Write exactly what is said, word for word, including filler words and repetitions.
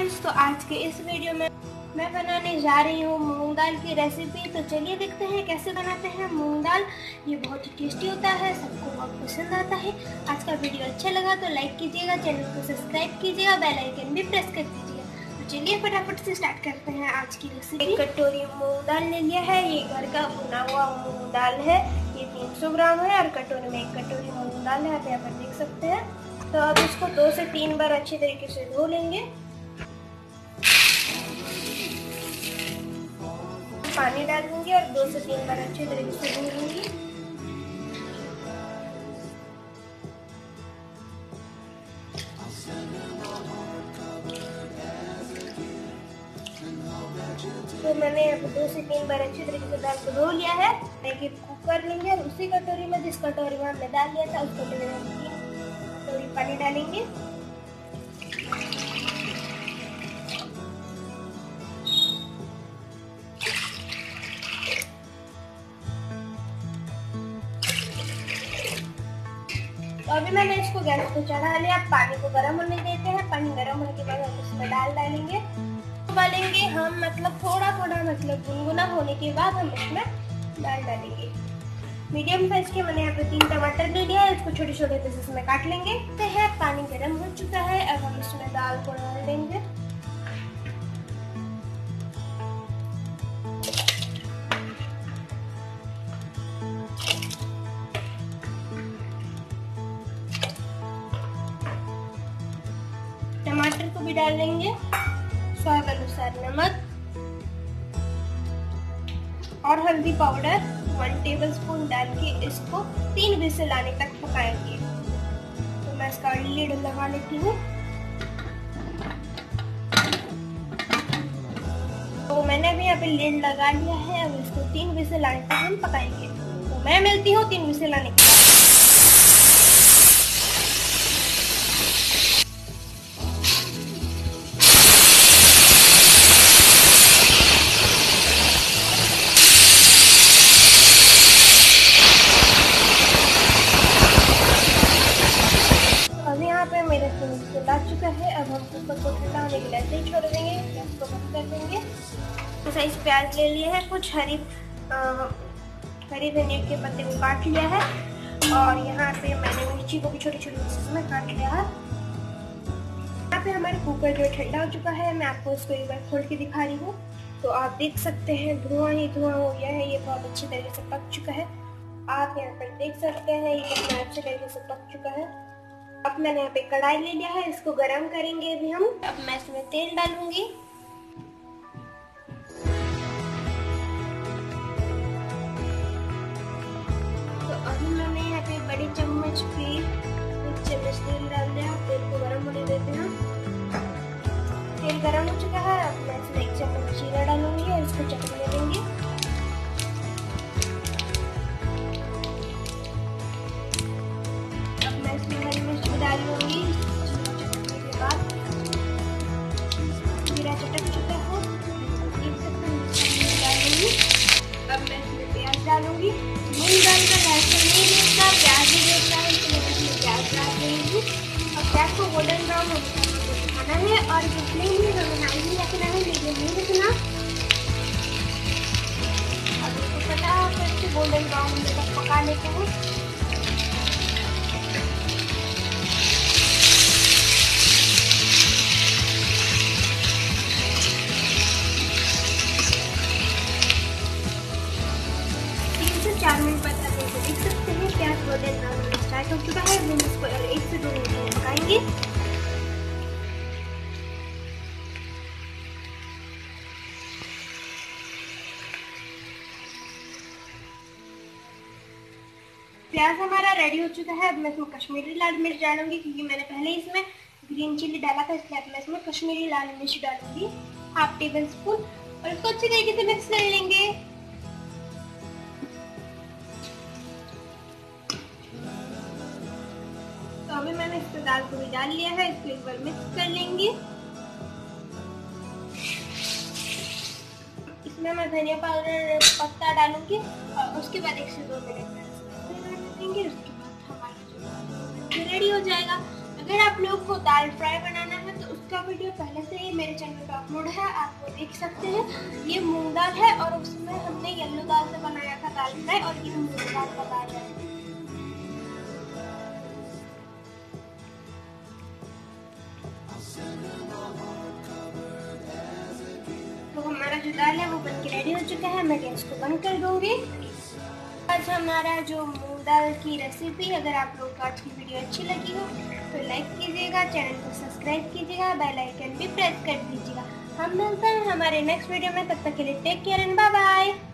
Friends, तो आज के इस वीडियो में मैं बनाने जा रही हूँ मूंग दाल की रेसिपी। तो चलिए देखते हैं कैसे बनाते हैं मूंग दाल। ये बहुत ही टेस्टी होता है, सबको बहुत पसंद आता है। आज का वीडियो अच्छा लगा तो लाइक कीजिएगा, चैनल को सब्सक्राइब कीजिएगा, बेल आइकन भी प्रेस कर दीजिएगा। तो चलिए फटाफट से स्टार्ट करते हैं आज की रेसिपी। एक कटोरी मूंग दाल ले लिया है। ये घर का भुना हुआ मूंग दाल है। ये तीन सौ ग्राम है और कटोरी में एक कटोरी मूंग दाल है, आप यहाँ पर देख सकते हैं। तो अब इसको दो से तीन बार अच्छी तरीके से धो लेंगे। पानी डाल दूंगी और दो से तीन बार अच्छे तरीके से धो लूंगी। तो मैंने दो से तीन बार अच्छे तरीके से दाल को धो लिया है। एक कुकर लेंगे और उसी कटोरी में जिस कटोरी में हमने दाल लिया था उस कटोरी में तीन कटोरी पानी डालेंगे। तो अभी मैंने इसको गैस को चढ़ा लिया। पानी को गर्म होने देते हैं। पानी गर्म होने के बाद हम इसमें दाल डालेंगे। उबालेंगे हम, मतलब थोड़ा थोड़ा मतलब गुनगुना होने के बाद हम इसमें दाल डालेंगे। मीडियम साइज के मैंने यहाँ पे तीन टमाटर ले लिया है। इसको छोटे छोटे पीसेस में काट लेंगे। तो है पानी गर्म हो चुका है। अब हम इसमें दाल को डाल देंगे। टमाटर को भी डाल देंगे। स्वाद अनुसार नमक और हल्दी पाउडर वन टेबलस्पून डाल के इसको तीन विसल आने तक पकाएंगे। तो मैं इसका लिड लगा लेती हूँ। तो मैंने भी यहाँ पे लिड लगा लिया है। अब इसको तीन विसल आने तक हम पकाएंगे। तो मैं मिलती हूँ तीन विसल आने के बाद। मेरा तीन ला चुका है। अब हम कुकर को ठंडा होने के लिए ऐसे ही छोड़ देंगे। गैस को बंद कर देंगे। तो साइज प्याज ले लिए है। कुछ हरी आ, हरी धनिया के पत्ते को काट लिया है और यहाँ पे मैंने मिर्ची को भी छोटी छोटी पीसेस में काट लिया है। यहाँ पे हमारे कुकर जो ठंडा हो चुका है। मैं आपको इसको एक बार खोल के दिखा रही हूँ। तो आप देख सकते हैं धुआं ही धुआं हो गया है। ये बहुत अच्छी तरीके से पक चुका है। आप यहाँ पर देख सकते हैं ये कितना अच्छे तरीके से पक चुका है। अब मैंने यहाँ पे कढ़ाई ले लिया है। इसको गरम करेंगे अभी हम। अब मैं इसमें तेल डालूंगी। तो अभी मैंने यहाँ पे बड़ी चम्मच पे एक चम्मच तेल डाल दिया। तेल को गरम होने देते हैं। तेल गरम हो चुका है। अब मैं इसमें एक चम्मच जीरा डालूंगी और इसको चटकने देंगे। डाल लूंगी। चटकने के बाद जीरा चटक चुका है। देख सकते हैं डालूंगी। अब मैं इसमें प्याज डालूंगी। मूंग दाल का लहसुन नहीं देता, प्याज ही देता है, इसलिए मैं इसमें प्याज डाल देंगी। और प्याज को गोल्डन ब्राउन होने तक पकाना है और जो फ्लेम है हमें हाई ही रखना है, मीडियम नहीं रखना। अब इसको फटाफट से गोल्डन ब्राउन होने तक पका लेते हैं। चार मिनट बाद आप इसे देख सकते हैं प्याज गोल्डन ब्राउन होना स्टार्ट हो चुका है। हम इसको एक से दो मिनट में पकाएंगे। प्याज हमारा रेडी हो चुका है। अब मैं इसमें कश्मीरी लाल मिर्च डालूंगी क्योंकि मैंने पहले इसमें ग्रीन चिली डाला था, इसलिए अब मैं इसमें कश्मीरी लाल मिर्च डालूंगी हाफ टेबल स्पून और इसको अच्छी तरीके से मिक्स कर लेंगे। तो अभी मैंने इसमें दाल को भी डाल लिया है। इसको एक बार मिक्स कर लेंगे। इसमें मैं धनिया पाउडर पत्ता डालूंगी और उसके बाद एक से दो मिनट देंगे। उसके बाद हमारा जो रेडी हो जाएगा। अगर आप लोग को दाल फ्राई बनाना है तो उसका वीडियो पहले से ही मेरे चैनल पर अपलोड है, आप वो देख सकते हैं। ये मूंग दाल है और उसमें हमने येलो दाल से बनाया था दाल फ्राई, और ये मूंग दाल का दाल है। तो हमारा जो दाल है वो बनके रेडी हो चुका है। मैं गैस को बंद कर दूंगी। आज हमारा जो मूंग दाल की रेसिपी, अगर आप लोग को आज की वीडियो अच्छी लगी हो तो लाइक कीजिएगा, चैनल को सब्सक्राइब कीजिएगा, बेल आइकन भी प्रेस कर दीजिएगा। हम मिलते हैं हमारे नेक्स्ट वीडियो में, तब तक के लिए take care and bye bye.